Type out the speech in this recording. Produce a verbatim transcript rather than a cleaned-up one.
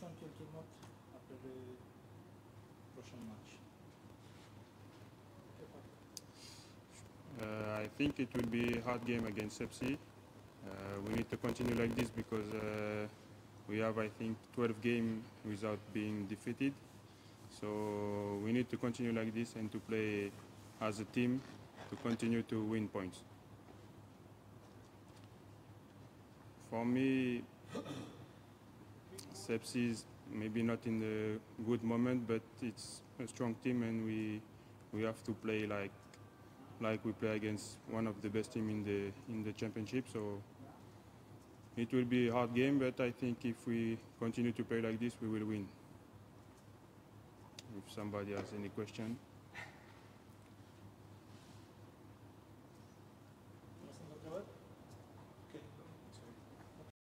sont quelques notes après le prochain match? Uh, I think it will be a hard game against Sepsi. Uh, we need to continue like this because uh, we have, I think, twelve games without being defeated. So we need to continue like this and to play as a team to continue to win points. For me, Sepsi is maybe not in the good moment, but it's a strong team and we we have to play like like we play against one of the best team in the in the championship. So it will be a hard game, but I think if we continue to play like this, we will win. If somebody has any question.